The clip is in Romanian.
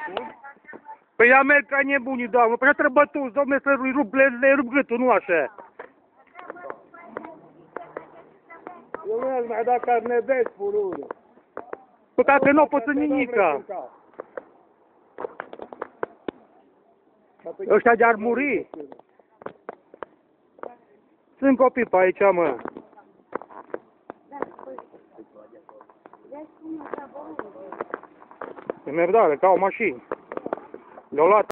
Păi ea merg ca nebunii, doamnă, păi așa trebuie bătuți, domne, să le rup gâtul, nu așa. Eu nu mi-a dat carne de spurură. Păi că nu pot să nimica. Ăștia de-ar muri. Sunt copii pe aici, mă. E merdare, ca o mașină. Le-au luat